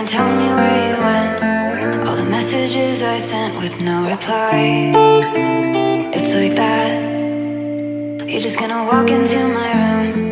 tell me where you went. All the messages I sent with no reply. It's like that. You're just gonna walk into my room